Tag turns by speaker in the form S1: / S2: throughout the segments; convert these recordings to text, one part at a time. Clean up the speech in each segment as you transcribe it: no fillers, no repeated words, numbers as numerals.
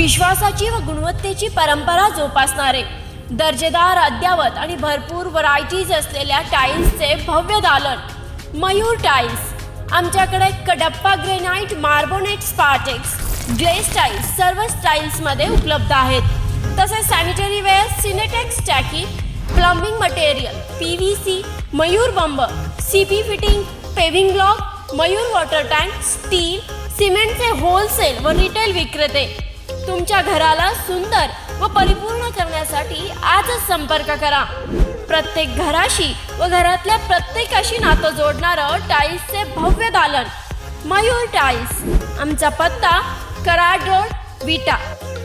S1: विश्वासाची व गुणवत्तेची परंपरा जोपासणारे, दर्जेदार, अद्यावत आणि भरपूर व्हरायटीज असलेल्या टाइल्सचे भव्य दालन मयूर टाइल्स। आमच्याकडे Kadappa granite, marbonate, Spartex, glaze tiles सर्व स्टाइल्समध्ये उपलब्ध आहेत। तसेच सॅनिटरी वेअर, सिनेटेक्स टाकी, प्लंबिंग मटेरियल, PVC, मयूर बंब, CP fitting, paving block, Mayur water tank, steel, सिमेंटचे होलसेल व रिटेल विक्रेते। तुमच्या घराला सुंदर व परिपूर्ण करण्यासाठी आजच संपर्क करा। प्रत्येक घराशी व घरातल्या प्रत्येकाशी नातं जोडणारं टाइल्सचे भव्य दालन मयूर टाइल्स। आमचा पत्ता कराड रोड, विटा।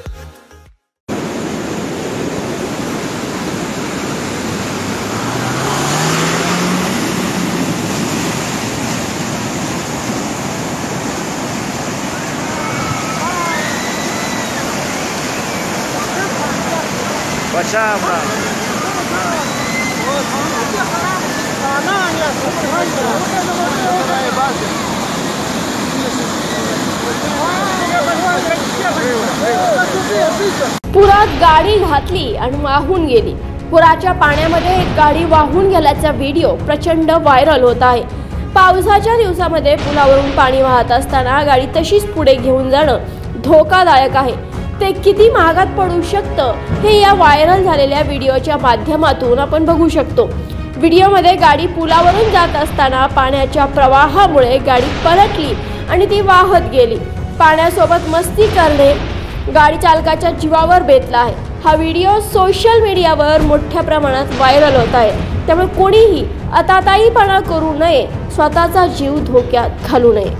S1: पुरात गाडी घातली आणि वाहून गेली। पुराच्या पाण्यामध्ये एक गाडी वाहून गेल्याचा व्हिडिओ प्रचंड व्हायरल होत आहे। पावसाच्या दिवसामध्ये पुलावरून पाणी वाहत असताना गाडी तशीच पुढे घेऊन जाणं धोकादायक आहे। ते किती महागात पडू शकतं हे या व्हायरल झालेल्या व्हिडिओच्या माध्यमातून आपण बघू शकतो। व्हिडिओमध्ये गाडी पुलावरून जात असताना पाण्याच्या प्रवाहामुळे गाडी पलटली आणि ती वाहत गेली। पाण्यासोबत मस्ती करणे गाडी चालकाच्या जीवावर बेतला आहे। हा व्हिडिओ सोशल मीडियावर मोठ्या प्रमाणात व्हायरल होत आहे। त्यामुळे कोणीही आताताईपणा करू नये, स्वतःचा जीव धोक्यात घालू नये।